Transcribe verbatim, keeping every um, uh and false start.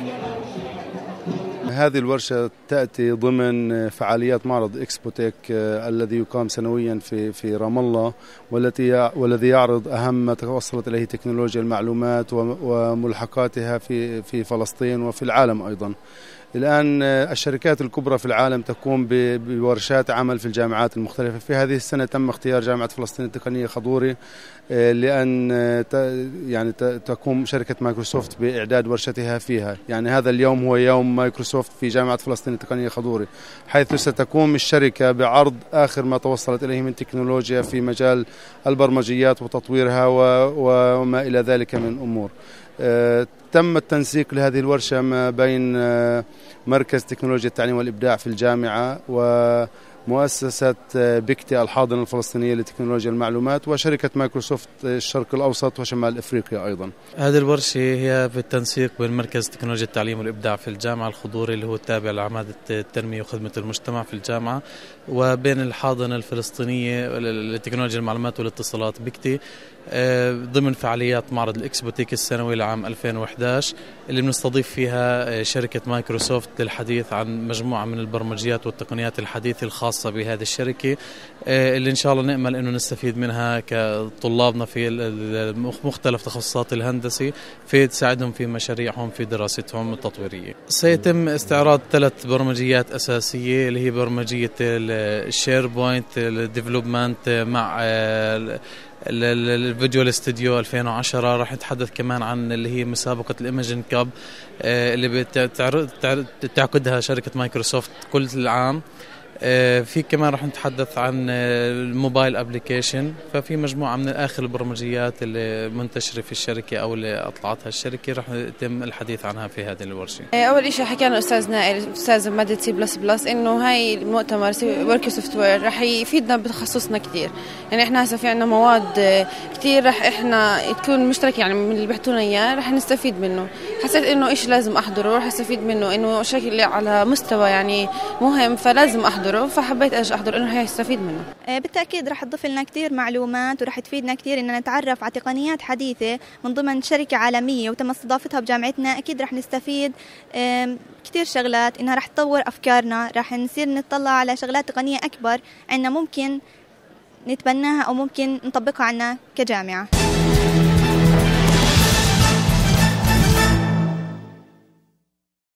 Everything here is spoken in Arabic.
هذه الورشة تأتي ضمن فعاليات معرض إكسبوتيك الذي يقام سنويا في في رام الله، والتي والذي يعرض أهم ما توصلت إليه تكنولوجيا المعلومات وملحقاتها في في فلسطين وفي العالم أيضا. الآن الشركات الكبرى في العالم تقوم بورشات عمل في الجامعات المختلفة. في هذه السنة تم اختيار جامعة فلسطين التقنية خضوري لأن يعني تقوم شركة مايكروسوفت بإعداد ورشتها فيها. يعني هذا اليوم هو يوم مايكروسوفت في جامعة فلسطين التقنية خضوري، حيث ستقوم الشركة بعرض آخر ما توصلت إليه من تكنولوجيا في مجال البرمجيات وتطويرها وما إلى ذلك من أمور. تم التنسيق لهذه الورشة ما بين مركز تكنولوجيا التعليم والإبداع في الجامعة ومؤسسة بيكتي الحاضنة الفلسطينية لتكنولوجيا المعلومات وشركة مايكروسوفت الشرق الأوسط وشمال أفريقيا أيضا. هذه الورشة هي بالتنسيق بين مركز تكنولوجيا التعليم والإبداع في الجامعة الخضوري اللي هو التابع لعمادة التنمية وخدمة المجتمع في الجامعة، وبين الحاضنة الفلسطينية لتكنولوجيا المعلومات والاتصالات بيكتي ضمن فعاليات معرض الإكسبوتيك السنوي لعام ألفين وإحدى عشر اللي بنستضيف فيها شركة مايكروسوفت للحديث عن مجموعة من البرمجيات والتقنيات الحديثة الخاصة بهذه الشركة اللي إن شاء الله نأمل أنه نستفيد منها كطلابنا في مختلف تخصصات الهندسة في تساعدهم في مشاريعهم في دراستهم التطويرية. سيتم استعراض ثلاث برمجيات أساسية اللي هي برمجية الشير بوينت الديفلوبمنت مع الفيديو ستوديو ألفين وعشرة. راح نتحدث كمان عن اللي هي مسابقة الإيميجن كاب اللي بتعقدها شركة مايكروسوفت كل العام. في كمان راح نتحدث عن الموبايل ابليكيشن. ففي مجموعة من آخر البرمجيات اللي منتشرة في الشركة أو اللي أطلعتها الشركة راح يتم الحديث عنها في هذه الورشة. أول شيء حكينا أستاذ نائل أستاذ مادة سي بلس بلس إنه هاي المؤتمر ورك سوفت وير راح يفيدنا بتخصصنا كتير. يعني إحنا هسه في عنا مواد كتير راح إحنا تكون مشتركة يعني من اللي بيحطونا إياه راح نستفيد منه. حسيت إنه إيش لازم أحضره راح أستفيد منه إنه شكل على مستوى يعني مهم فلازم أحضره، فحبيت اجي احضر انه هيستفيد منه. بالتاكيد راح تضيف لنا كثير معلومات وراح تفيدنا كثير اننا نتعرف على تقنيات حديثه من ضمن شركه عالميه وتم استضافتها بجامعتنا. اكيد راح نستفيد كثير شغلات انها راح تطور افكارنا، راح نصير نطلع على شغلات تقنيه اكبر عندنا ممكن نتبناها او ممكن نطبقها عنا كجامعه.